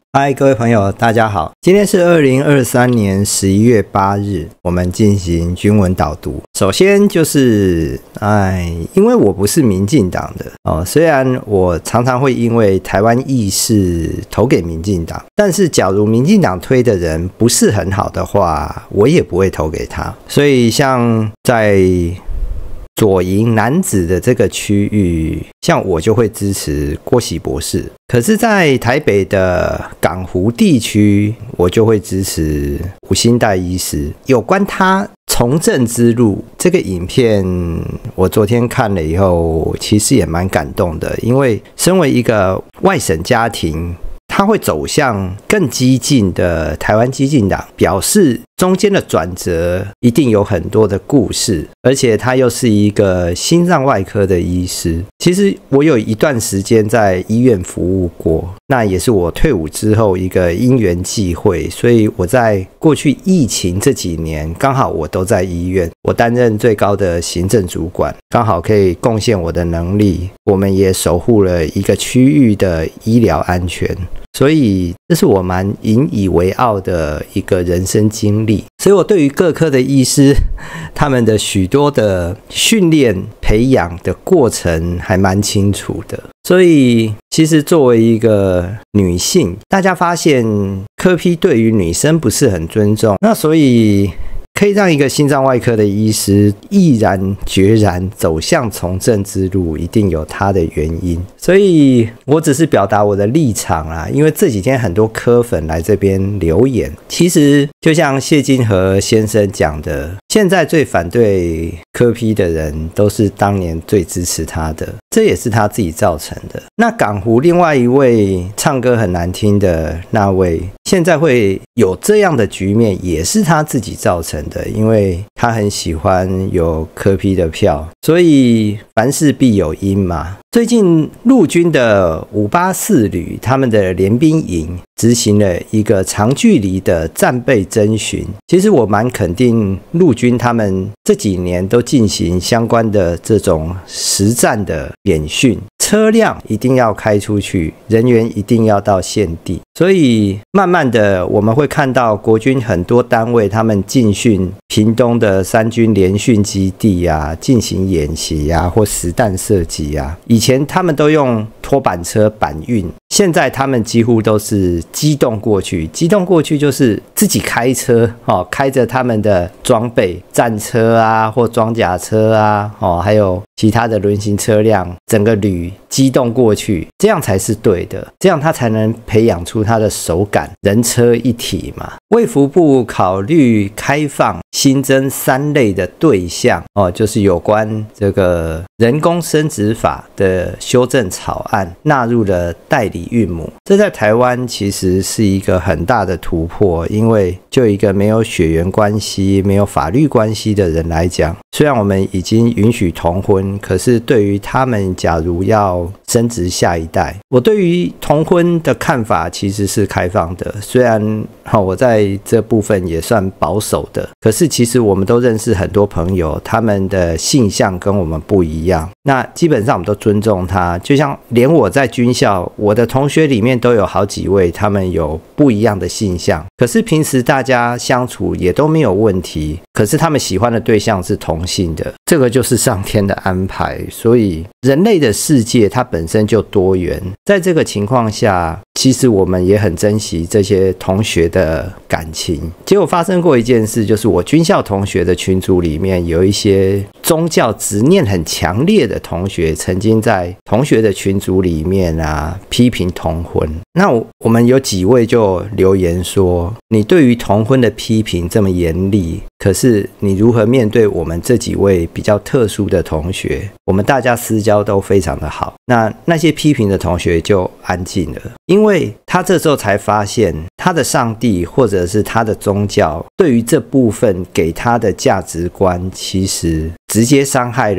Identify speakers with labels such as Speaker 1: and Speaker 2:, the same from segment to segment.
Speaker 1: 嗨，各位朋友，大家好。今天是2023年11月8日，我们进行军文导读。首先就是，因为我不是民进党的哦，虽然我常常会因为台湾意识投给民进党，但是假如民进党推的人不是很好的话，我也不会投给他。所以像在左营楠梓的这个区域，像我就会支持郭喜博士。可是在台北的港湖地区，我就会支持吴欣岱医师。有关他从政之路这个影片，我昨天看了以后，其实也蛮感动的，因为身为一个外省家庭，他会走向更激进的台湾基进党，表示中间的转折一定有很多的故事，而且他又是一个心脏外科的医师。其实我有一段时间在医院服务过，那也是我退伍之后一个因缘际会，所以我在过去疫情这几年，刚好我都在医院，我担任最高的行政主管，刚好可以贡献我的能力，我们也守护了一个区域的医疗安全。所以这是我蛮引以为傲的一个人生经历，所以我对于各科的医师他们的许多的训练培养的过程还蛮清楚的。所以其实作为一个女性，大家发现科批对于女生不是很尊重，那所以可以让一个心脏外科的医师毅然决然走向从政之路，一定有他的原因。所以我只是表达我的立场啦，因为这几天很多科粉来这边留言，其实就像谢金河先生讲的，现在最反对科批的人都是当年最支持他的，这也是他自己造成的。那港湖另外一位唱歌很难听的那位，现在会有这样的局面，也是他自己造成的，因为他很喜欢有科批的票，所以凡事必有因嘛。最近陆军的584旅他们的联兵营执行了一个长距离的战备侦巡，其实我蛮肯定陆军他们这几年都进行相关的这种实战的演训，车辆一定要开出去，人员一定要到现地，所以慢慢的我们会看到国军很多单位他们进训屏东的三军联训基地啊，进行演习啊，或实弹射击啊。以前他们都用拖板车板运，现在他们几乎都是机动过去。机动过去就是自己开车，开着他们的装备，战车啊，或装甲车啊，还有其他的轮型车辆，整个旅机动过去，这样才是对的，这样他才能培养出他的手感，人车一体嘛。卫福部考虑开放新增3类的对象，就是有关这个人工生殖法的修正草案，纳入了代理孕母。这在台湾其实是一个很大的突破，因为就一个没有血缘关系、没有法律关系的人来讲，虽然我们已经允许同婚，可是对于他们假如要生殖下一代，我对于同婚的看法其实是开放的，虽然我在这部分也算保守的，可是其实我们都认识很多朋友，他们的性向跟我们不一样，那基本上我们都尊重他，就像连我在军校，我的同学里面都有好几位他们有不一样的性向，可是平时大家相处也都没有问题，可是他们喜欢的对象是同性的，这个就是上天的安排。所以人类的世界它本身就多元，在这个情况下，其实我们也很珍惜这些同学的感情。结果发生过一件事，就是我军校同学的群组里面有一些宗教执念很强烈的同学，曾经在同学的群组里面批评同婚。那我们有几位就留言说，你对于同婚的批评这么严厉，可是你如何面对我们这几位比较特殊的同学？我们大家私交都非常的好。那些批评的同学就安静了，因为他这时候才发现他的上帝或者是他的宗教对于这部分给他的价值观，其实直接伤害了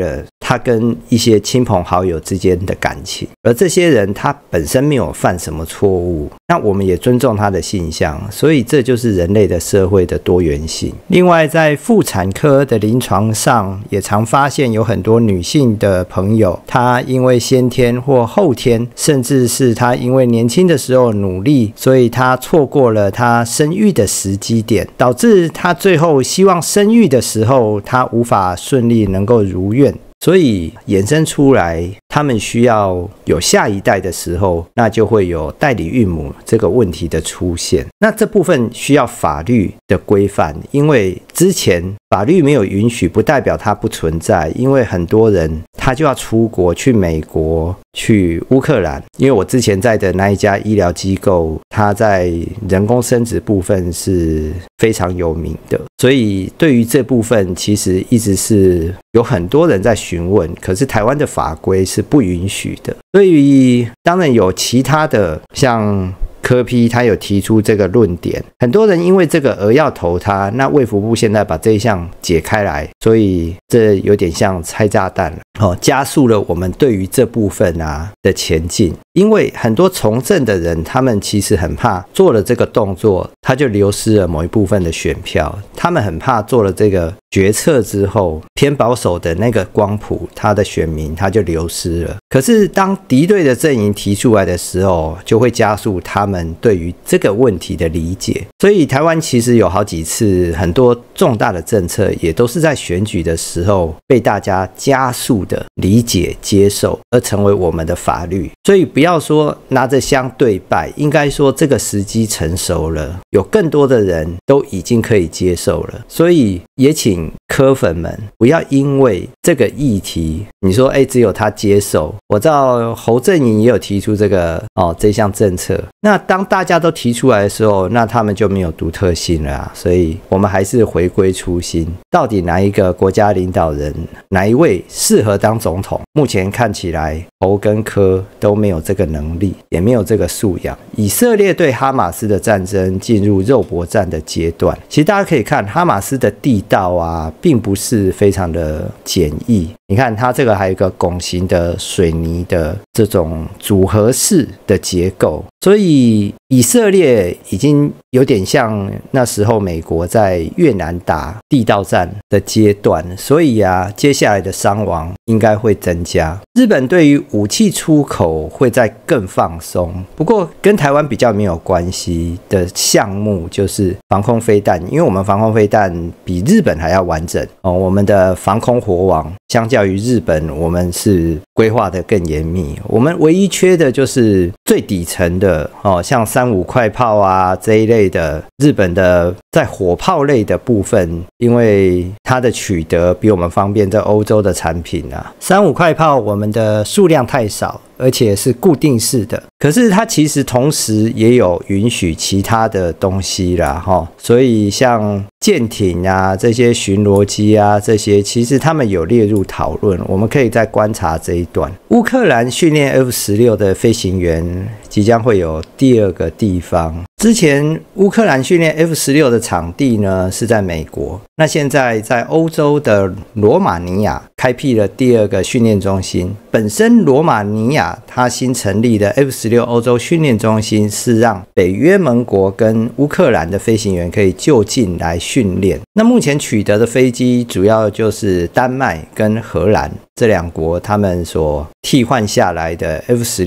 Speaker 1: 他跟一些亲朋好友之间的感情，而这些人他本身没有犯什么错误，那我们也尊重他的性向，所以这就是人类的社会的多元性。另外在妇产科的临床上也常发现有很多女性的朋友，她因为先天或后天，甚至是她因为年轻的时候努力，所以她错过了她生育的时机点，导致她最后希望生育的时候她无法顺利能够如愿，所以衍生出来他们需要有下一代的时候，那就会有代理孕母这个问题的出现。那这部分需要法律的规范，因为之前法律没有允许不代表它不存在，因为很多人他就要出国，去美国，去乌克兰，因为我之前在的那一家医疗机构，它在人工生殖部分是非常有名的，所以对于这部分其实一直是有很多人在询问，可是台湾的法规是不允许的。所以当然有其他的，像柯 P 他有提出这个论点，很多人因为这个而要投他，那卫福部现在把这一项解开来，所以这有点像拆炸弹了，加速了我们对于这部分的前进。因为很多从政的人，他们其实很怕做了这个动作，他就流失了某一部分的选票，他们很怕做了这个决策之后，偏保守的那个光谱，他的选民他就流失了。可是当敌对的阵营提出来的时候，就会加速他们对于这个问题的理解。所以台湾其实有好几次很多重大的政策，也都是在选举的时候被大家加速的理解接受，而成为我们的法律。所以不要说拿着香对拜，应该说这个时机成熟了，有更多的人都已经可以接受了。所以也请柯粉们不要因为这个议题，你说只有他接受。我知道侯正营也有提出这项政策，那当大家都提出来的时候，那他们就没有独特性了所以我们还是回归初心，到底哪一个国家领导人，哪一位适合当总统？目前看起来侯跟柯都没有这个能力，也没有这个素养。以色列对哈马斯的战争进入肉搏战的阶段，其实大家可以看哈马斯的地道并不是非常的简易。你看它这个还有一个拱形的水泥的这种组合式的结构，所以以色列已经有点像那时候美国在越南打地道战的阶段，所以接下来的伤亡应该会增加。日本对于武器出口会再更放松，不过跟台湾比较没有关系的项目就是防空飞弹，因为我们防空飞弹比日本还要完整我们的防空火网相较于日本，我们是规划的更严密。我们唯一缺的就是最底层的像3-5快炮这一类的，日本的在火炮类的部分，因为它的取得比我们方便，在欧洲的产品3-5快炮我们的数量太少，而且是固定式的，可是它其实同时也有允许其他的东西啦所以像舰艇这些巡逻机这些其实他们有列入讨论，我们可以再观察这一段。乌克兰训练 F-16 的飞行员即将会有第二个地方，之前乌克兰训练 F-16 的场地呢是在美国，那现在在欧洲的罗马尼亚开辟了第二个训练中心。本身罗马尼亚它新成立的 F-16 欧洲训练中心是让北约盟国跟乌克兰的飞行员可以就近来训练。那目前取得的飞机主要就是丹麦跟荷兰这两国他们所替换下来的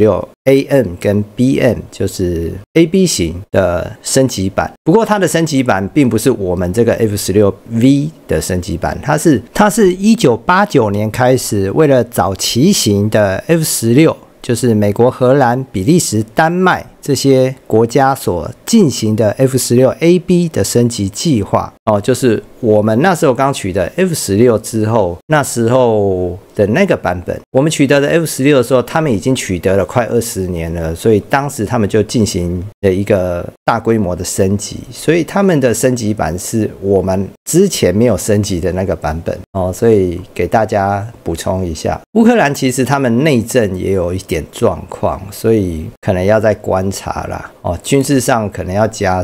Speaker 1: F-16AM 跟 BM， 就是 AB 型的升级版。不过它的升级版并不是我们这个 F-16V 的升级版，它是1989年开始为了早期型的 F-16， 就是美国、荷兰、比利时、丹麦这些国家所进行的 F-16AB 的升级计划就是我们那时候刚取得 F-16 之后，那时候的那个版本，我们取得的 F-16 的时候，他们已经取得了快20年了，所以当时他们就进行了一个大规模的升级，所以他们的升级版是我们之前没有升级的那个版本所以给大家补充一下。乌克兰其实他们内政也有一点状况，所以可能要再观察啦军事上可能要加速，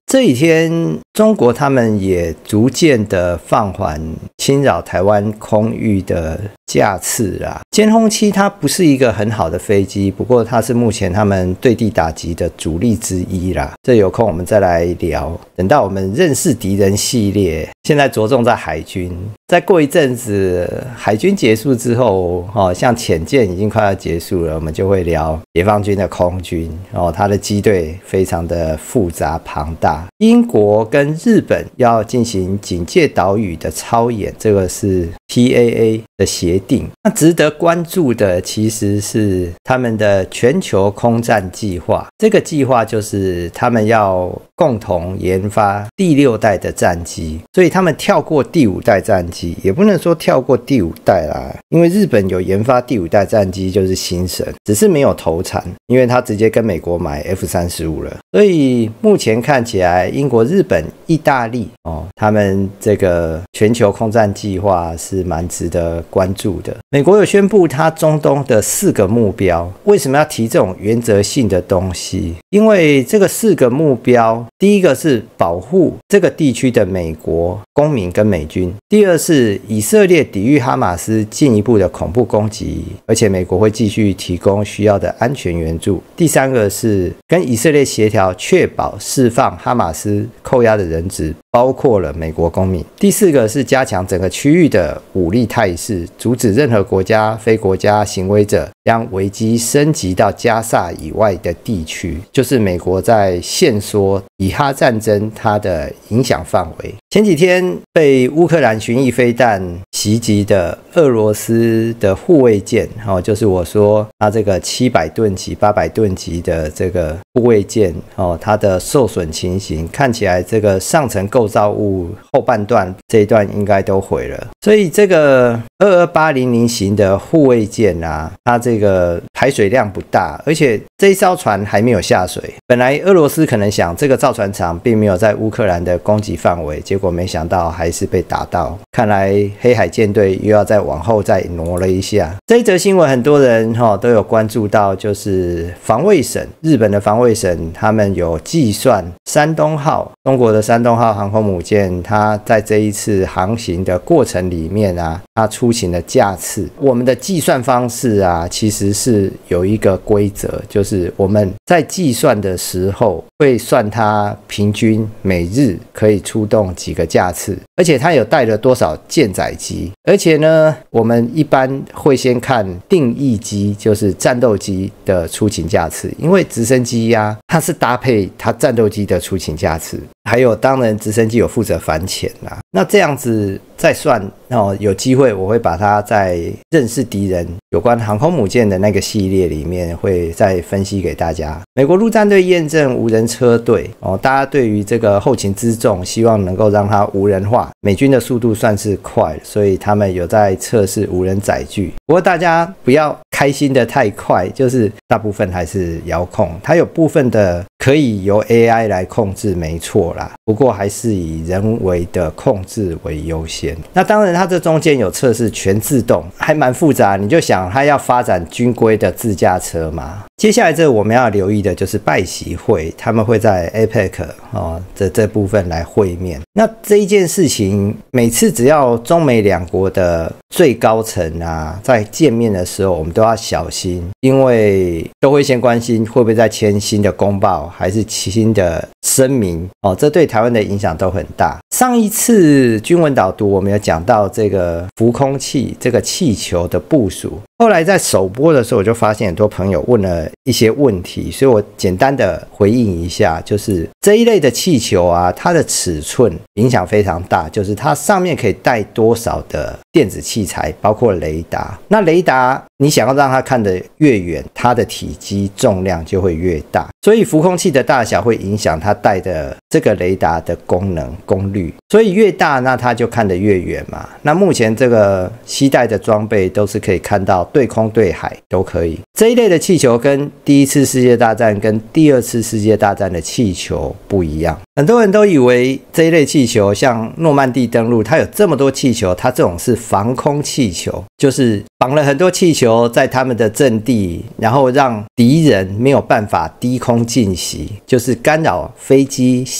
Speaker 1: 这几天中国他们也逐渐的放缓侵扰台湾空域的架次啦。歼轰7它不是一个很好的飞机，不过它是目前他们对地打击的主力之一啦。这有空我们再来聊。等到我们认识敌人系列，现在着重在海军。再过一阵子海军结束之后，像潜舰已经快要结束了，我们就会聊解放军的空军，它的机队非常的复杂庞大。英国跟日本要进行警戒岛屿的操演，这个是 PAA 的协定。那值得关注的其实是他们的全球空战计划，这个计划就是他们要共同研发第6代的战机，所以他们跳过第5代战机，也不能说跳过第5代啦，因为日本有研发第5代战机就是星神，只是没有投产，因为他直接跟美国买 F-35了。所以目前看起来英国、日本、意大利他们这个全球空战计划是蛮值得关注的。美国有宣布他中东的4个目标，为什么要提这种原则性的东西？因为这个4个目标，第一个是保护这个地区的美国公民跟美军，第二是以色列抵御哈马斯进一步的恐怖攻击，而且美国会继续提供需要的安全援助，第三个是跟以色列协调，确保释放哈马斯扣押的人质，包括了美国公民，第4个是加强整个区域的武力态势，阻止任何国家、非国家行为者将危机升级到加萨以外的地区，就是美国在限缩以哈战争它的影响范围。前几天被乌克兰巡弋飞弹袭击的俄罗斯的护卫舰，就是我说它这个700吨级、800吨级的这个护卫舰，它的受损情形看起来，这个上层构造物后半段这一段应该都毁了。所以这个22800型的护卫舰啊，它这个排水量不大，而且这一艘船还没有下水。本来俄罗斯可能想这个造船厂并没有在乌克兰的攻击范围，结果没想到还是被打到。看来黑海舰队又要再往后再挪了一下。这一则新闻很多人都有关注到，就是防卫省，日本的防卫省他们有计算山东号，中国的山东号航空母舰，它在这一次航行的过程里面啊，它出行的架次，我们的计算方式啊，其实是有一个规则，就是我们在计算的时候会算它平均每日可以出动几个架次，而且它有带了多少舰载机，而且呢，我们一般会先看定翼机，就是战斗机的出勤架次，因为直升机啊，它是搭配它战斗机的出勤架次，还有当然直升机有负责反潜啦。那这样子再算有机会我会把它在认识敌人有关航空母舰的那个系列里面会再分析给大家。美国陆战队验证无人车队大家对于这个后勤辎重希望能够让它无人化，美军的速度算是快，所以他们有在测试无人载具。不过大家不要开心的太快，就是大部分还是遥控，它有部分的可以由 AI 来控制没错啦，不过还是以人为的控制为优先。那当然它这中间有测试全自动，还蛮复杂，你就想它要发展军规的自驾车嘛。接下来这我们要留意的就是拜习会，他们会在 APEC 这部分来会面。那这一件事情每次只要中美两国的最高层啊在见面的时候，我们都要小心，因为都会先关心会不会再签新的公报还是新的声明这对台湾的影响都很大。上一次军文导读我们有讲到这个浮空器这个气球的部署，后来在首播的时候我就发现很多朋友问了一些问题，所以我简单的回应一下，就是这一类的气球啊，它的尺寸影响非常大，就是它上面可以带多少的电子器材，包括雷达。那雷达你想要让它看得越远，它的体积重量就会越大，所以浮空器的大小会影响它带的这个雷达的功能功率，所以越大那它就看得越远嘛。那目前这个携带的装备都是可以看到对空对海都可以。这一类的气球跟第一次世界大战跟第二次世界大战的气球不一样，很多人都以为这一类气球像诺曼底登陆它有这么多气球，它这种是防空气球，就是绑了很多气球在他们的阵地，然后让敌人没有办法低空进袭，就是干扰飞机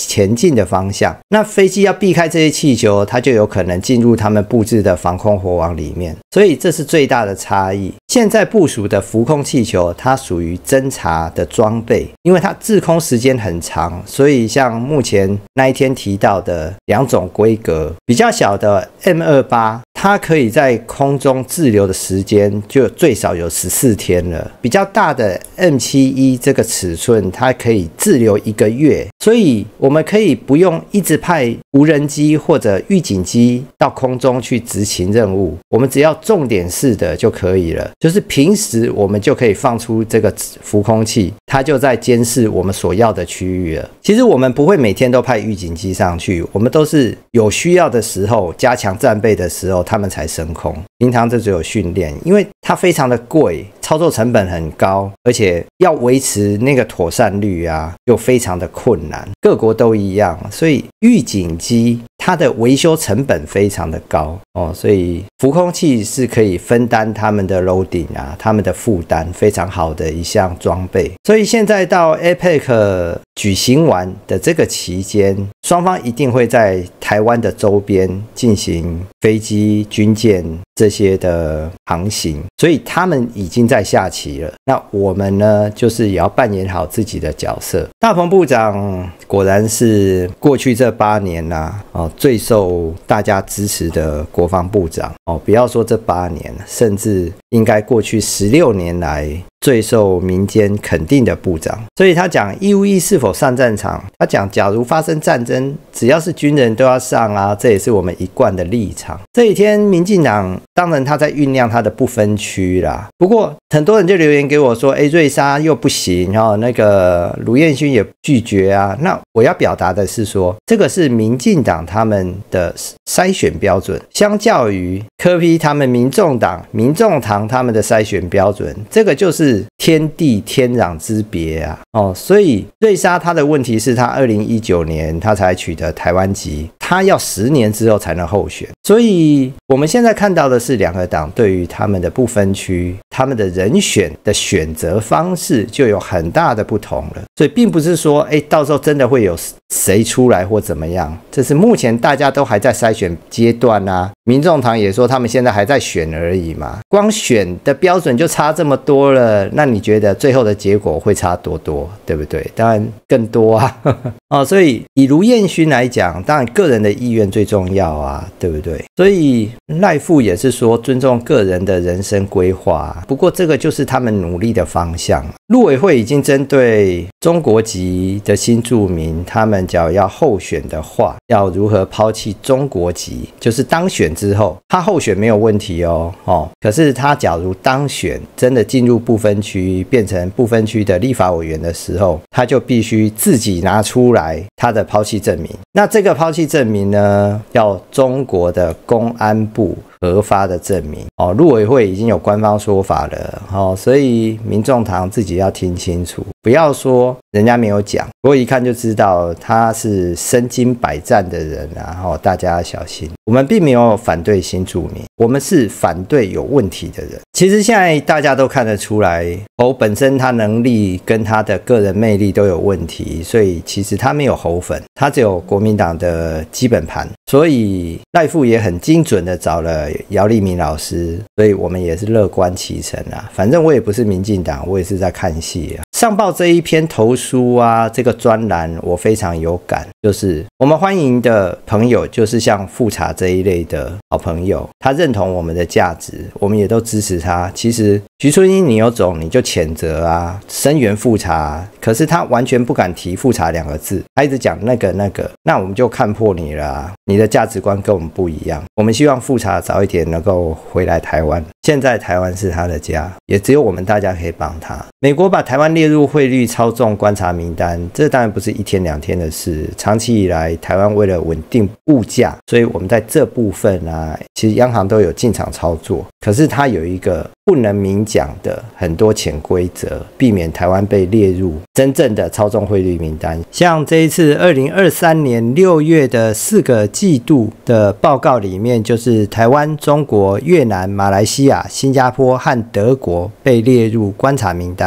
Speaker 1: 前进的方向。那飞机要避开这些气球，它就有可能进入他们布置的防空火网里面，所以这是最大的差异。现在部署的浮空气球，它属于侦察的装备，因为它滞空时间很长，所以像目前那一天提到的2种规格，比较小的 M28，它可以在空中滞留的时间就最少有14天了。比较大的 M71 这个尺寸，它可以滞留1个月，所以我们可以不用一直派无人机或者预警机到空中去执行任务，我们只要重点式的就可以了。就是平时我们就可以放出这个浮空器，它就在监视我们所要的区域了。其实我们不会每天都派预警机上去，我们都是有需要的时候，加强战备的时候，他们才升空。平常这只有训练，因为它非常的贵，操作成本很高，而且要维持那个妥善率啊，又非常的困难。各国都一样，所以预警机它的维修成本非常的高哦，所以浮空器是可以分担他们的 loading 啊，他们的负担，非常好的一项装备。所以现在到 APEC 举行完的这个期间，双方一定会在台湾的周边进行飞机、军舰这些的航行，所以他们已经在下棋了。那我们呢，就是也要扮演好自己的角色。大鹏部长果然是过去这8年最受大家支持的国防部长不要说这8年，甚至应该过去16年来最受民间肯定的部长。所以他讲义务役是否上战场，他讲假如发生战争，只要是军人都要上啊，这也是我们一贯的立场。这几天民进党当然他在酝酿他的不分区啦，不过很多人就留言给我说瑞莎又不行那个卢彥勋也拒绝啊。那我要表达的是说，这个是民进党他们的筛选标准，相较于柯 P 他们民众党民众党他们的筛选标准，这个就是天地天壤之别啊所以瑞莎他的问题是他2019年他才取得台湾籍，他要10年之后才能候选。所以我们现在看到的是两个党对于他们的不分区，他们的人选的选择方式就有很大的不同了。所以并不是说到时候真的会有谁出来或怎么样，这是目前大家都还在筛选阶段啊。民众党也说他们现在还在选而已嘛，光选的标准就差这么多了，那你觉得最后的结果会差多多，对不对？当然更多啊所以以卢彥勋来讲，当然个人的意愿最重要啊，对不对？所以赖副也是说尊重个人的人生规划，不过这个就是他们努力的方向。陆委会已经针对中国籍的新住民，他们只要候选的话，要如何抛弃中国籍，就是当选之后他候选没有问题可是他假如当选真的进入不分区，变成不分区的立法委员的时候，他就必须自己拿出来他的抛弃证明。那这个抛弃证明呢，要中国的公安部核发的证明陆委会已经有官方说法了所以民众党自己要听清楚，不要说人家没有讲，不过一看就知道他是身经百战的人大家要小心。我们并没有反对新住民，我们是反对有问题的人。其实现在大家都看得出来侯本身他能力跟他的个人魅力都有问题，所以其实他没有侯粉，他只有国民党的基本盘。所以赖副也很精准的找了姚立明老师，所以我们也是乐观其成反正我也不是民进党，我也是在看戏上报这一篇投书这个专栏我非常有感，就是我们欢迎的朋友就是像富察这一类的好朋友，他认同我们的价值，我们也都支持他。其实徐春英你有种你就谴责声援富察可是他完全不敢提富察2个字，他一直讲那个，那我们就看破你了你的价值观跟我们不一样。我们希望富察早一点能够回来台湾，现在台湾是他的家，也只有我们大家可以帮他。美国把台湾列入汇率操纵观察名单，这当然不是1天2天的事，长期以来台湾为了稳定物价，所以我们在这部分其实央行都有进场操作，可是它有一个不能明讲的很多潜规则，避免台湾被列入真正的操纵汇率名单。像这一次2023年6月的4个季度的报告里面，就是台湾、中国、越南、马来西亚、新加坡和德国被列入观察名单。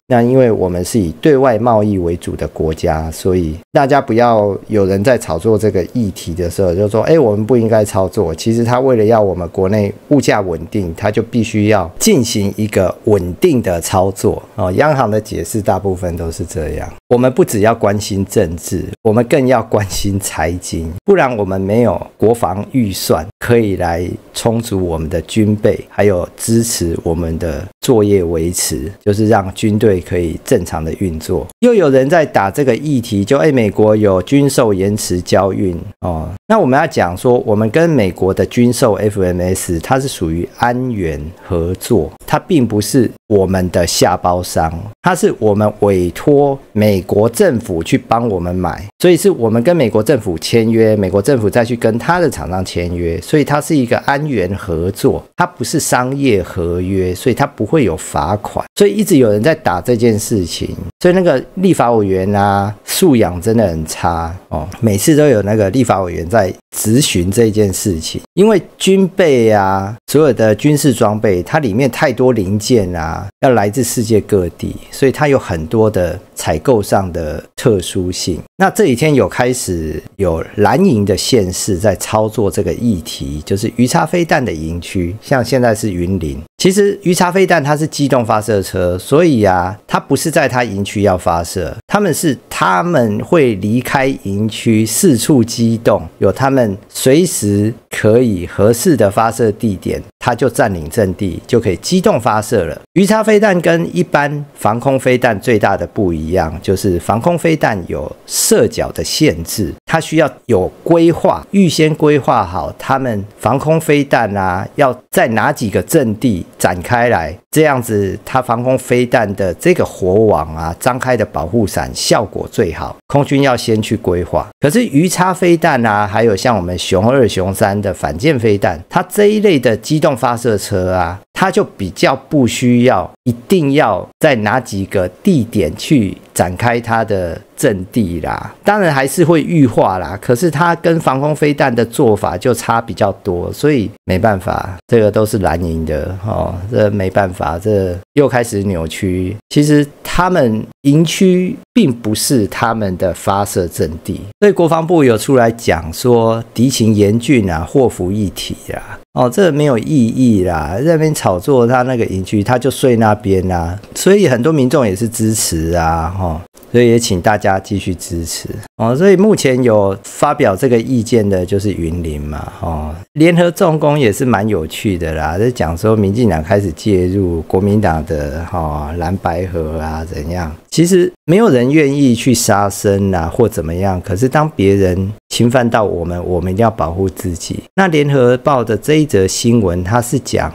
Speaker 1: 那因为我们是以对外贸易为主的国家，所以大家不要有人在炒作这个议题的时候就说我们不应该操作，其实他为了要我们国内物价稳定，他就必须要进行一个稳定的操作央行的解释大部分都是这样，我们不只要关心政治，我们更要关心财经，不然我们没有国防预算可以来充足我们的军备，还有支持我们的作业维持，就是让军队可以正常的运作。又有人在打这个议题，就美国有军售延迟交运那我们要讲说，我们跟美国的军售 FMS 它是属于安元合作，它并不是我们的下包商，它是我们委托美国政府去帮我们买，所以是我们跟美国政府签约，美国政府再去跟他的厂商签约，所以它是一个安元合作，它不是商业合约，所以它不会有罚款。所以一直有人在打这件事情，所以那个立法委员素养真的很差每次都有那个立法委员在质询这件事情，因为军备所有的军事装备它里面太多零件要来自世界各地，所以它有很多的采购上的特殊性。那这几天开始有蓝营的县市在操作这个议题，就是鱼叉飞弹的营区，像现在是云林。其实鱼叉飞弹它是机动发射车，所以它不是在它营区要发射，他们会离开营区四处机动，有他们随时可以合适的发射地点，它就占领阵地，就可以机动发射了。鱼叉飞弹跟一般防空飞弹最大的不一样，就是防空飞弹有射角的限制，它需要有规划，预先规划好他们防空飞弹要在哪几个阵地展开来，这样子它防空飞弹的这个火网张开的保护伞效果最好，空军要先去规划。可是鱼叉飞弹还有像我们雄2雄3的反舰飞弹，它这一类的机动发射车它就比较不需要一定要在哪几个地点去展开它的阵地啦，当然还是会预化啦，可是它跟防空飞弹的做法就差比较多，所以没办法，这个都是蓝营的这没办法，这又开始扭曲。其实他们营区并不是他们的发射阵地，所以国防部有出来讲说敌情严峻祸福一体这没有意义啦，在那边炒作他那个营区，他就睡那边所以很多民众也是支持所以也请大家继续支持所以目前有发表这个意见的就是云林嘛联合重工也是蛮有趣的啦，在讲说民进党开始介入国民党的蓝白合怎样，其实没有人愿意去杀生或怎么样，可是当别人侵犯到我们一定要保护自己。那联合报的这一则新闻，它是讲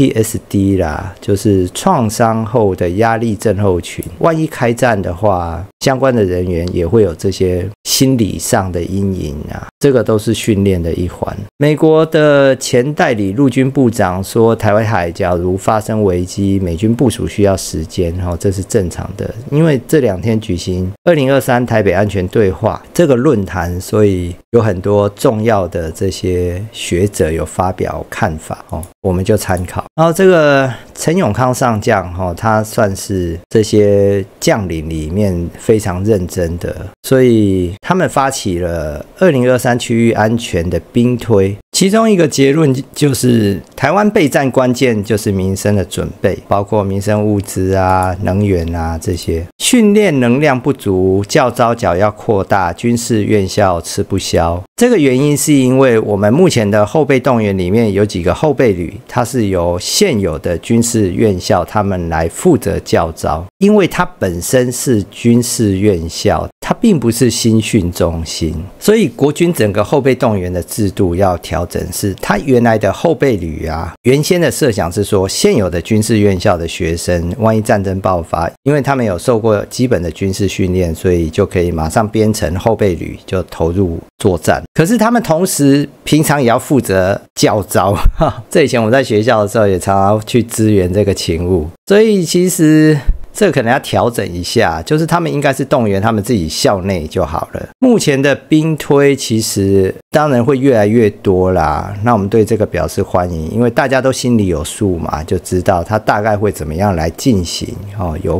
Speaker 1: PTSD 啦，就是创伤后的压力症候群，万一开战的话，相关的人员也会有这些心理上的阴影这个都是训练的一环。美国的前代理陆军部长说，台湾海假如发生危机，美军部署需要时间这是正常的，因为这2天举行2023台北安全对话这个论坛，所以有很多重要的这些学者有发表看法我们就参考。然后这个陈永康上将他算是这些将领里面非常认真的，所以他们发起了2023区域安全的兵推，其中一个结论就是台湾备战关键就是民生的准备，包括民生物资能源这些。训练能量不足，教召角要扩大，军事院校吃不消。这个原因是因为我们目前的后备动员里面有几个后备旅，它是由现有的军事院校他们来负责教召，因为它本身是军事院校，它并不是新训中心，所以国军整个后备动员的制度要调整，是它原来的后备旅原先的设想是说，现有的军事院校的学生万一战争爆发，因为他们有受过基本的军事训练，所以就可以马上编成后备旅就投入作战。可是他们同时平常也要负责教召这以前我们在学校的时候也常常去支援这个勤务，所以其实这个可能要调整一下，就是他们应该是动员他们自己校内就好了。目前的兵推其实当然会越来越多啦，那我们对这个表示欢迎，因为大家都心里有数嘛，就知道它大概会怎么样来进行有谱。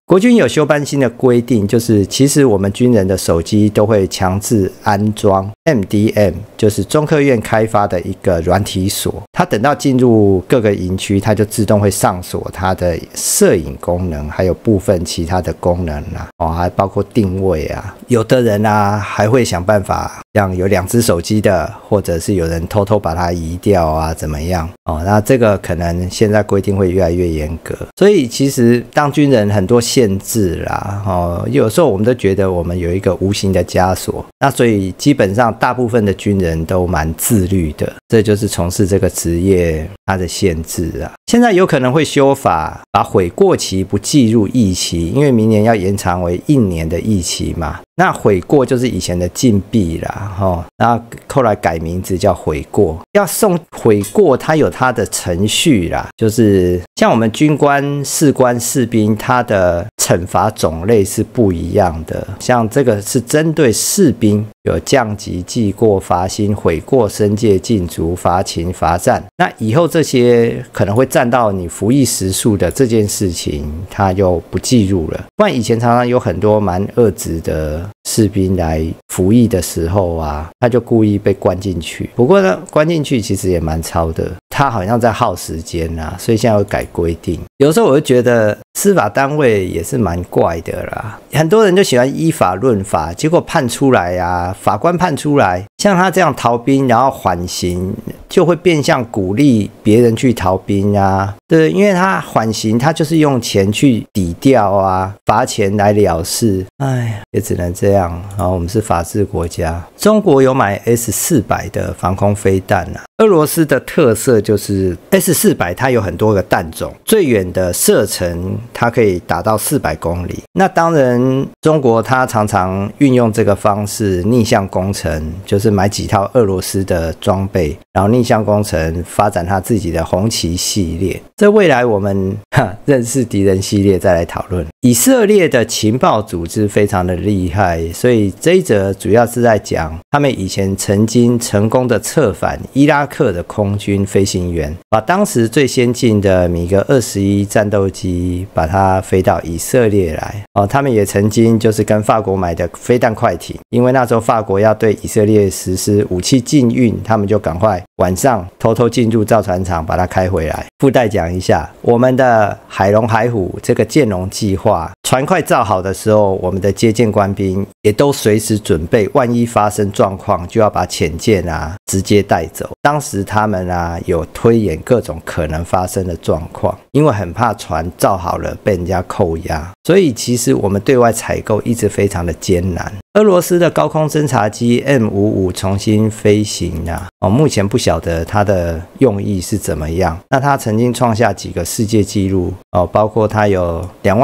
Speaker 1: 国军有休班新的规定，就是其实我们军人的手机都会强制安装 MDM， 就是中科院开发的一个软体锁，它等到进入各个营区，它就自动会上锁它的摄影功能，还有部分其他的功能还包括定位啊。有的人还会想办法像有2只手机的，或者是有人偷偷把它移掉啊，怎么样那这个可能现在规定会越来越严格，所以其实当军人很多限制啦有时候我们都觉得我们有一个无形的枷锁，那所以基本上大部分的军人都蛮自律的，这就是从事这个职业它的限制啊。现在有可能会修法，把悔过期不计入役期，因为明年要延长为1年的役期嘛。那悔过就是以前的禁闭啦那后来改名字叫悔过。要送悔过它有它的程序啦，就是像我们军官、士官、士兵，它的惩罚种类是不一样的。像这个是针对士兵，有降级、记过、罚薪、悔过、申诫、禁足、罚勤、罚站。那以后这些可能会占到你服役时数的这件事情，它就不计入了。不然以前常常有很多蛮恶质的士兵来服役的时候他就故意被关进去。不过呢，关进去其实也蛮超的，他好像在耗时间所以现在会改规定。有时候我就觉得司法单位也是蛮怪的啦，很多人就喜欢依法论法，结果判出来法官判出来，像他这样逃兵然后缓刑，就会变相鼓励别人去逃兵对，因为他缓刑，他就是用钱去抵掉罚钱来了事，也只能这样我们是法治国家。中国有买 S-400 的防空飞弹俄罗斯的特色就是 S-400 它有很多个弹种，最远的射程它可以达到400公里。那当然中国它常常运用这个方式逆向工程，就是买几套俄罗斯的装备，然后逆向工程发展它自己的红旗系列。这未来我们认识敌人系列再来讨论。以色列的情报组织非常的厉害，所以这一则主要是在讲他们以前曾经成功的策反伊拉克的空军飞行员，把当时最先进的米格21战斗机把它飞到以色列来他们也曾经就是跟法国买的飞弹快艇，因为那时候法国要对以色列实施武器禁运，他们就赶快晚上偷偷进入造船厂把它开回来。附带讲一下，我们的海龙海虎这个建龙计划船快造好的时候，我们的接舰官兵也都随时准备，万一发生状况就要把潜舰直接带走。当时他们有推演各种可能发生的状况，因为很怕船造好了被人家扣押，所以其实我们对外采购一直非常的艰难。俄罗斯的高空侦察机 M55 重新飞行目前不晓得它的用意是怎么样。那它曾经创下几个世界纪录包括它有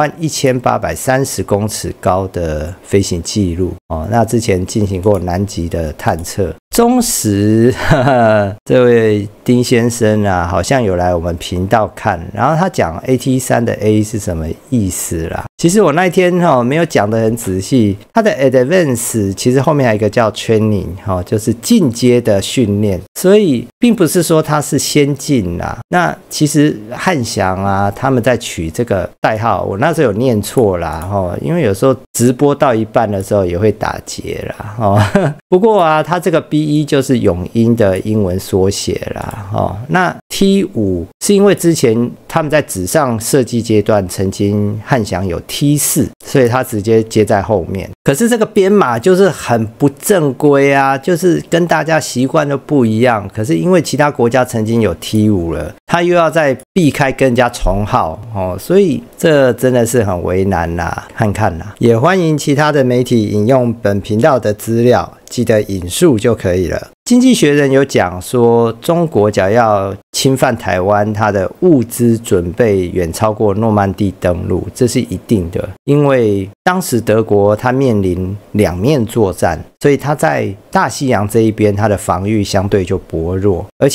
Speaker 1: 21830公尺高的飞行纪录那之前进行过南极的探测。中时这位丁先生好像有来我们频道看，然后他讲 AT3 的 A 是什么意思啦。其实我那一天没有讲得很仔细，它的 Advance 其实后面还有一个叫 Training 就是进阶的训练，所以并不是说它是先进啦。那其实汉翔他们在取这个代号，我那时候有念错啦因为有时候直播到一半的时候也会打结啦不过它这个 B1 就是永鹰的英文缩写啦那 T5 是因为之前他们在纸上设计阶段曾经汉翔有 T4， 所以它直接接在后面。可是这个编码就是很不正规就是跟大家习惯都不一样。可是因为其他国家曾经有 T5 了，他又要再避开跟人家重号所以这真的是很为难看看也欢迎其他的媒体引用本频道的资料，记得引述就可以了。经济学人有讲说，中国假要侵犯台湾，它的物资准备远超过诺曼底登陆，这是一定的。因为当时德国它面临两面作战，所以它在大西洋这一边它的防御相对就薄弱，而且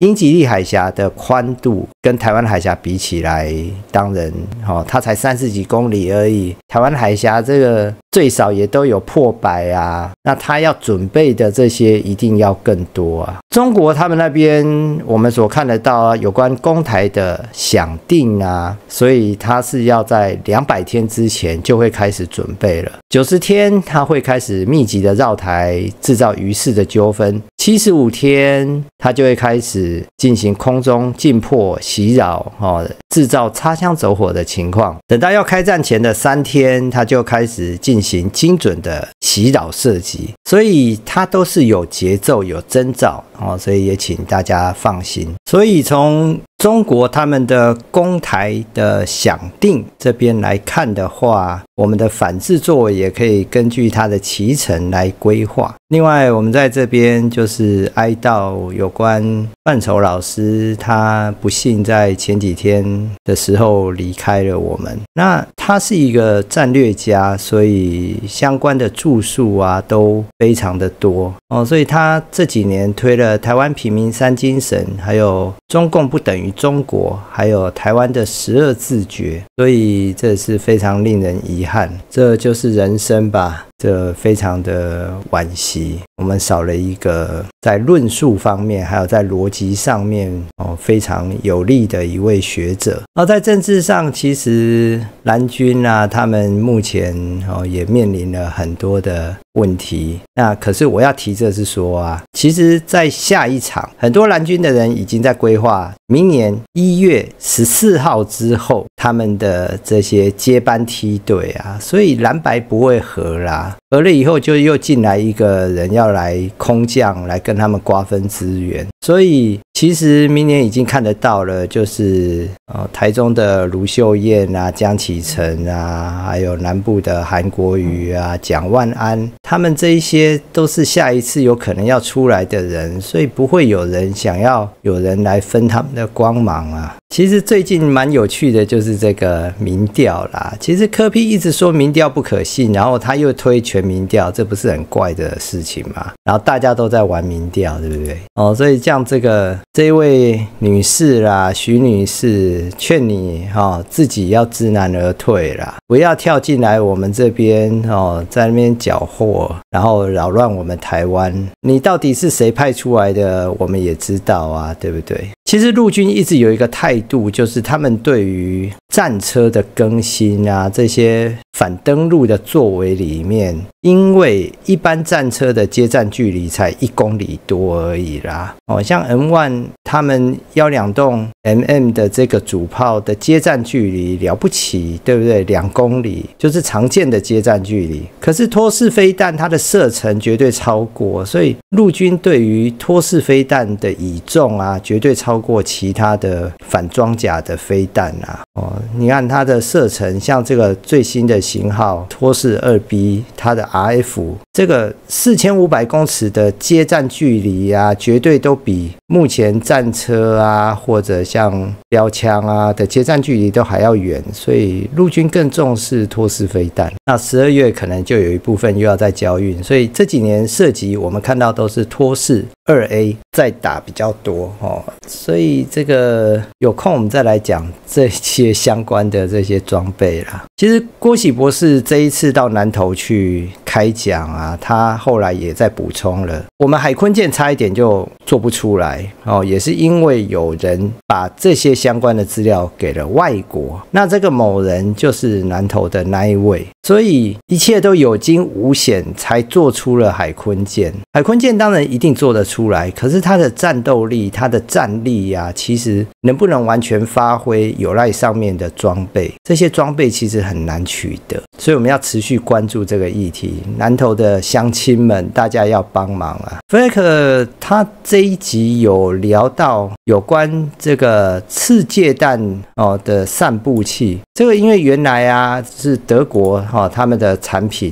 Speaker 1: 英吉利海峡的宽度跟台湾海峡比起来，当然它才30几公里而已，台湾海峡这个最少也都有破100啊，那他要准备的这些一定要更多啊。中国他们那边我们所看得到啊，有关攻台的响定啊，所以他是要在200天之前就会开始准备了，90天他会开始密集的绕台，制造鱼式的纠纷，75天他就会开始进行空中进迫袭扰，制造擦枪走火的情况。等到要开战前的3天，他就开始进行精准的袭扰射击，所以它都是有节奏有征兆，所以也请大家放心。所以从中国他们的攻台的响定这边来看的话，我们的反制作为也可以根据它的期程来规划。另外我们在这边就是哀悼有关范畴老师，他不幸在前几天的时候离开了我们。那他是一个战略家，所以相关的著述啊都非常的多所以他这几年推了台湾平民3精神，还有中共不等于中国，还有台湾的12自觉，所以这是非常令人遗憾，这就是人生吧，这非常的惋惜，我们少了一个在论述方面还有在逻辑上面非常有力的一位学者。在政治上，其实蓝军啊他们目前也面临了很多的问题。那可是我要提这是说啊，其实在下一场很多蓝军的人已经在规划明年1月14号之后他们的这些接班梯队啊，所以蓝白不会合啦，合了以后就又进来一个人要来空降来跟他们瓜分资源，所以其实明年已经看得到了，就是台中的卢秀燕啊、江启臣啊，还有南部的韩国瑜啊、蒋万安，他们这一些都是下一次有可能要出来的人，所以不会有人想要有人来分他们的光芒啊。其实最近蛮有趣的就是这个民调啦，其实柯 P 一直说民调不可信，然后他又推全民调，这不是很怪的事情吗？然后大家都在玩民调，对不对？所以像这一位女士啦，徐女士，劝你自己要知难而退啦，不要跳进来我们这边在那边搅和，然后扰乱我们台湾。你到底是谁派出来的，我们也知道啊，对不对？其实陆军一直有一个态度，就是他们对于战车的更新啊，这些反登陆的作为里面，因为一般战车的接战距离才1公里多而已啦。像 M1 他们1-2栋 MM 的这个主炮的接战距离了不起，对不对？2公里就是常见的接战距离。可是托式飞弹它的射程绝对超过，所以陆军对于托式飞弹的倚重啊，绝对超过其他的反装甲的飞弹啊。你看它的射程，像这个最新的型号托式 2B， 它的 RF 这个4500公尺的接战距离啊，绝对都比目前战车啊或者像标枪啊的接战距离都还要远，所以陆军更重视托式飞弹。那12月可能就有一部分又要再交运，所以这几年射击我们看到都是托式 2A 在打比较多所以这个有空我们再来讲这些相关的这些装备啦。其实郭喜博士这一次到南投去开讲啊，他后来也在补充了，我们海鲲舰差一点就做不出来也是因为有人把这些相关的资料给了外国，那这个某人就是南投的那一位，所以一切都有惊无险才做出了海鲲舰。海鲲舰当然一定做得出来，可是它的战斗力、它的战力啊，其实能不能完全发挥，有赖上面的装备，这些装备其实很难取得，所以我们要持续关注这个议题。南投的乡亲们，大家要帮忙啊。Frank 他这一集有聊到有关这个次界弹的散布器，这个因为原来啊是德国他们的产品啊，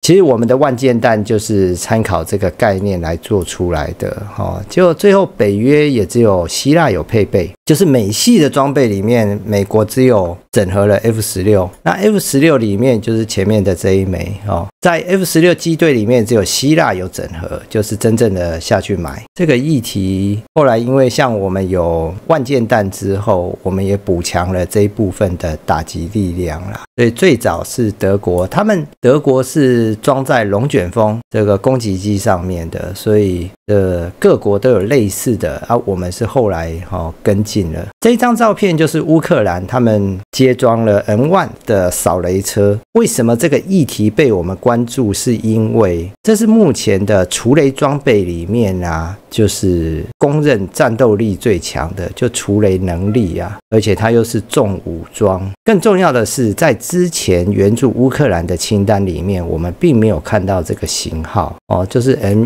Speaker 1: 其实我们的万箭弹就是参考这个概念来做出来的结果最后北约也只有希腊有配备，就是美系的装备里面，美国只有整合了 F-16， 那 F-16 里面就是前面的这一枚在 F-16 机队里面只有希腊有整合，就是真正的下去买这个议题。后来因为像我们有万箭弹之后，我们也补强了这一部分的打击力量啦。所以最早是德国，德国是装在龙卷风这个攻击机上面的，所以各国都有类似的我们是后来跟进了。这一张照片就是乌克兰他们接装了 N1 的扫雷车。为什么这个议题被我们关注？是因为这是目前的除雷装备里面就是公认战斗力最强的，就除雷能力而且它又是重武装。更重要的是，在之前援助乌克兰的清单里面，我们并没有看到这个型号就是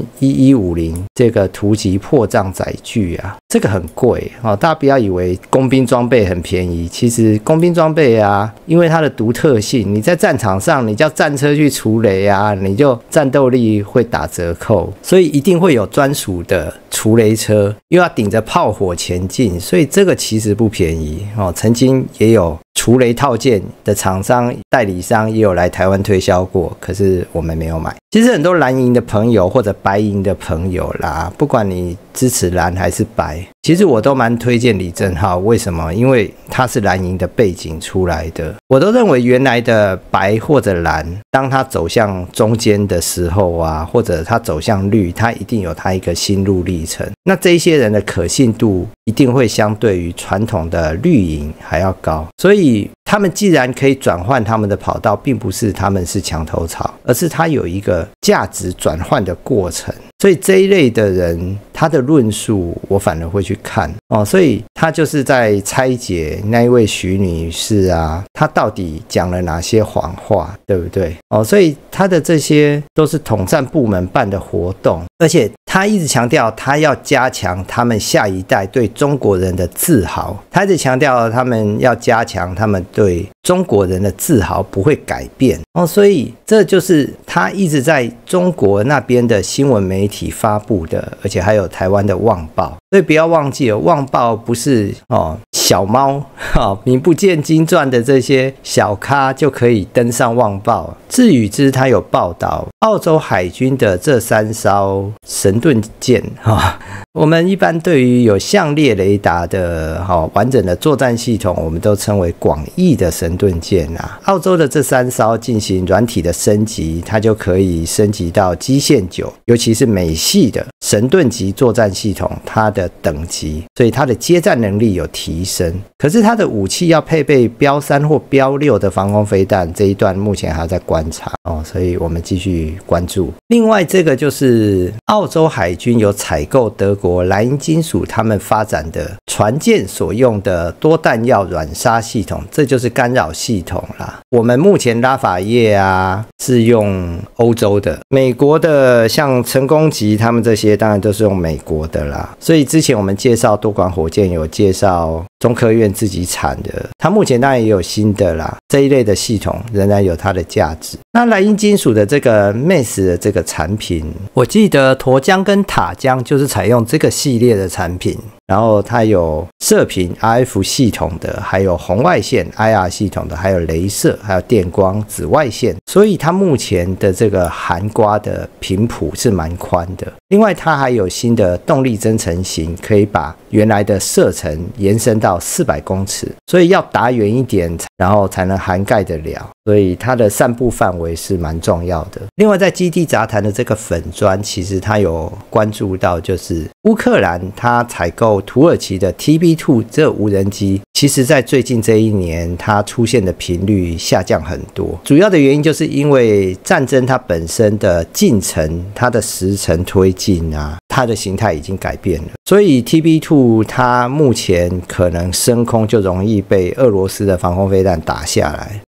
Speaker 1: M1150 这个突击破障载具这个很贵大家不要以为工兵装备很便宜，其实工兵装备因为它的独特性，你在战场上你叫战车去除雷你就战斗力会打折扣，所以一定会有专属的除雷车，又要顶着炮火前进，所以这个其实不便宜曾经也有除雷套件的厂商代理商也有来台湾推销过，可是我们没有买。其实很多蓝营的朋友或者白营的朋友啦，不管你支持蓝还是白，其实我都蛮推荐李正皓。为什么？因为他是蓝营的背景出来的。我都认为原来的白或者蓝，当他走向中间的时候或者他走向绿，他一定有他一个心路历程。那这一些人的可信度一定会相对于传统的绿营还要高，所以他们既然可以转换他们的跑道，并不是他们是墙头草，而是他有一个价值转换的过程。所以这一类的人，他的论述我反而会去看所以他就是在拆解那一位徐女士她到底讲了哪些谎话，对不对所以他的这些都是统战部门办的活动，而且他一直强调他要加强他们下一代对中国人的自豪，他一直强调他们要加强他们对中国人的自豪不会改变所以这就是他一直在中国那边的新闻媒体发布的，而且还有台湾的旺报。所以不要忘记了，旺报不是小猫名不见经传的这些小咖就可以登上旺报。至于之他有报道澳洲海军的这3艘神盾舰我们一般对于有相列雷达的完整的作战系统，我们都称为广义的神盾舰澳洲的这3艘进行软体的升级，它就可以升级到基线9，尤其是美系的神盾级作战系统，它的等级，所以它的接战能力有提升。可是它的武器要配备标3或标6的防空飞弹，这一段目前还要在观察所以我们继续关注。另外这个就是澳洲海军有采购德国莱茵金属他们发展的船舰所用的多弹药软杀系统，这就是干扰系统啦。我们目前拉法叶是用欧洲的，美国的像成功级他们这些当然都是用美国的啦。所以之前我们介绍多管火箭有介绍中科院自己产的，它目前当然也有新的啦，这一类的系统仍然有它的价值。那莱茵金属的这个 MES 的这个产品，我记得沱江跟塔江就是采用这个系列的产品，然后它有射频 RF 系统的，还有红外线 IR 系统的，还有雷射，还有电光紫外线，所以它目前的这个涵刮的频谱是蛮宽的。另外它还有新的动力增程型，可以把原来的射程延伸到400公尺，所以要打远一点然后才能涵盖得了，所以它的散布范围是蛮重要的。另外在基地杂谈的这个粉专，其实它有关注到就是乌克兰它采购土耳其的 TB2 这无人机，其实在最近这一年它出现的频率下降很多，主要的原因就是因为战争它本身的进程，它的时程推进它的形态已经改变了，所以 TB2 它目前可能升空就容易被俄罗斯的防空飞弹打下来，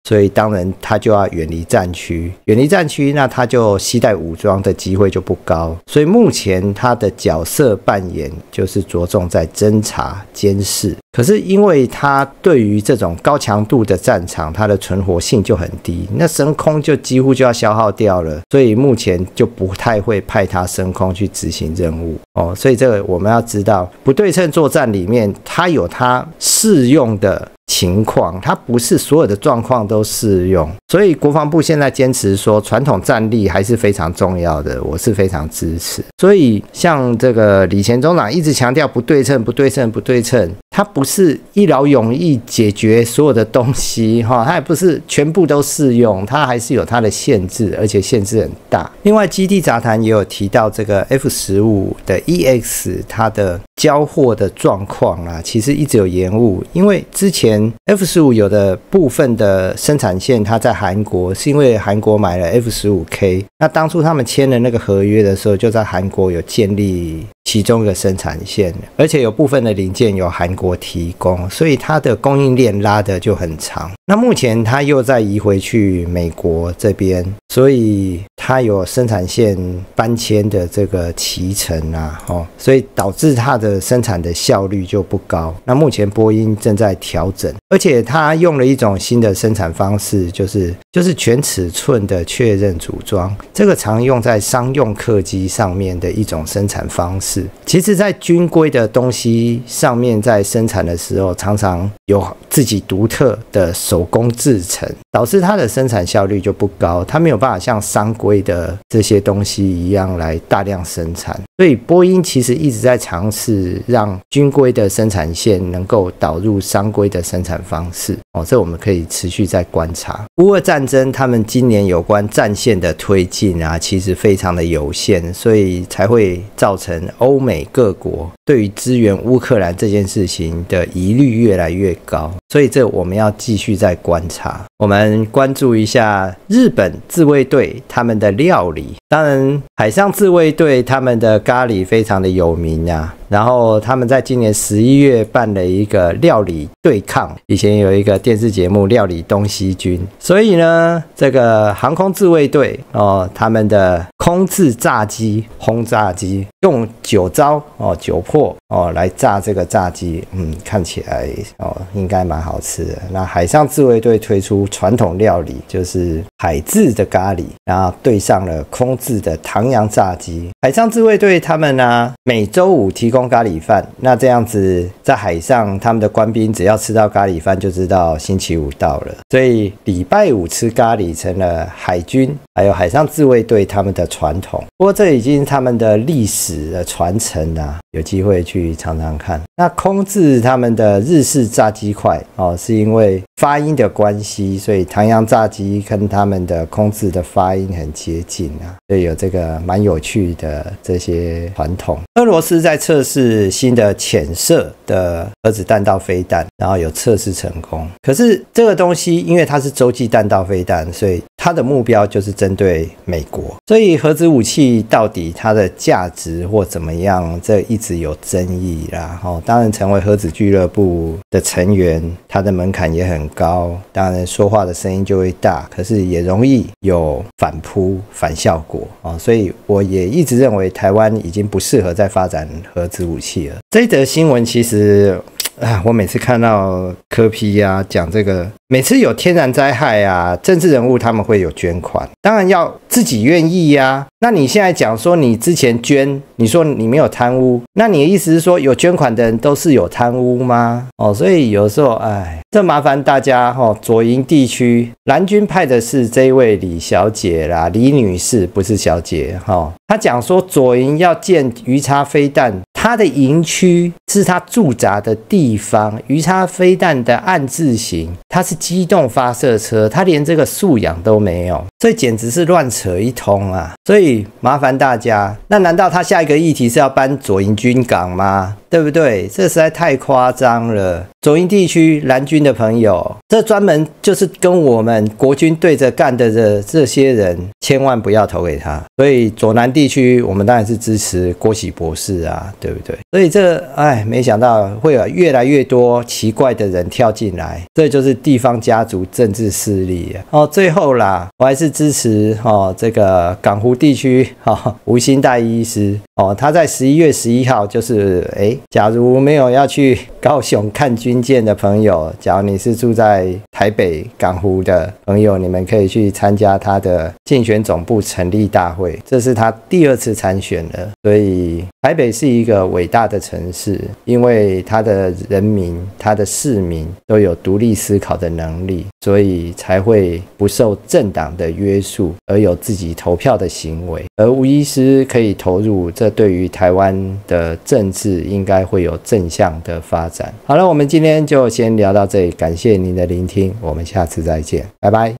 Speaker 1: 所以当然他就要远离战区，远离战区，那他就携带武装的机会就不高。所以目前他的角色扮演就是着重在侦察、监视。可是因为他对于这种高强度的战场，它的存活性就很低，那升空就几乎就要消耗掉了，所以目前就不太会派他升空去执行任务所以这个我们要知道，不对称作战里面它有它适用的情况，它不是所有的状况都适用，所以国防部现在坚持说传统战力还是非常重要的，我是非常支持。所以像这个李前总长一直强调不对称，它不是一劳永逸解决所有的东西它也不是全部都适用，它还是有它的限制，而且限制很大。另外基地杂谈也有提到这个 F-15 的 EX 它的交货的状况其实一直有延误，因为之前F-15有的部分的生产线它在韩国，是因为韩国买了 F-15K， 那当初他们签了那个合约的时候，就在韩国有建立其中一个生产线，而且有部分的零件由韩国提供，所以它的供应链拉得就很长。那目前它又再移回去美国这边，所以它有生产线搬迁的这个期程所以导致它的生产的效率就不高。那目前波音正在调整，而且它用了一种新的生产方式，就是全尺寸的确认组装，这个常用在商用客机上面的一种生产方式。其实在军规的东西上面在生产的时候，常常有自己独特的手工制成，导致它的生产效率就不高，它没有办法像商规的这些东西一样来大量生产。所以波音其实一直在尝试让军规的生产线能够导入商规的生产方式这我们可以持续在观察。乌俄战争他们今年有关战线的推进其实非常的有限，所以才会造成欧美各国对于支援乌克兰这件事情的疑虑越来越高，所以这我们要继续在观察。我们关注一下日本自卫队他们的料理，当然海上自卫队他们的咖喱非常的有名然后他们在今年11月办了一个料理对抗，以前有一个电视节目料理东西军，所以呢这个航空自卫队他们的空自炸机轰炸机用酒糟酒粕来炸这个炸鸡看起来应该蛮好吃的。那海上自卫队推出传统料理，就是海自的咖喱，然后对上了空自的唐扬炸鸡。海上自卫队他们每周五提供咖喱饭，那这样子在海上他们的官兵只要吃到咖喱饭就知道星期五到了，所以礼拜五吃咖喱成了海军还有海上自卫队他们的传统。不过这已经是他们的历史的传承有机会去尝尝看。那空自他们的日式炸鸡块是因为发音的关系，所以唐扬炸鸡跟他们的空自的发音很接近所以有这个蛮有趣的这些传统。俄罗斯在测试新的潜射的核子弹道飞弹，然后有测试成功。可是这个东西因为它是洲际弹道飞弹，所以它的目标就是针对美国，所以核子武器到底它的价值或怎么样，这一直有争议当然成为核子俱乐部的成员，它的门槛也很高，当然说话的声音就会大，可是也容易有反扑反效果所以我也一直认为台湾已经不适合再发展核子武器了。这一则新闻其实我每次看到柯 P 讲这个，每次有天然灾害政治人物他们会有捐款，当然要自己愿意那你现在讲说你之前捐，你说你没有贪污，那你的意思是说有捐款的人都是有贪污吗？所以有时候这麻烦大家左营地区蓝军派的是这位李小姐李女士，不是小姐她讲说左营要建鱼叉飞弹，她的营区是她驻扎的地方，鱼叉飞弹的暗字型，它是机动发射车，它连这个素养都没有。 所以简直是乱扯一通啊！所以麻烦大家，那难道他下一个议题是要搬左营军港吗？对不对？这实在太夸张了。左营地区蓝军的朋友，这专门就是跟我们国军对着干的这些人，千万不要投给他。所以左南地区，我们当然是支持郭喜博士啊，对不对？所以没想到会有越来越多奇怪的人跳进来，这就是地方家族政治势力啊。最后啦，我还是支持这个港湖地区吴兴代医师他在11月11号就是假如没有要去高雄看军舰的朋友，假如你是住在台北港湖的朋友，你们可以去参加他的竞选总部成立大会，这是他第2次参选了。所以台北是一个伟大的城市，因为他的人民、他的市民都有独立思考的能力，所以才会不受政党的约束，而有自己投票的行为。而吴医师可以投入，这对于台湾的政治应该会有正向的发展。好了，我们今天就先聊到这里，感谢您的聆听，我们下次再见，拜拜。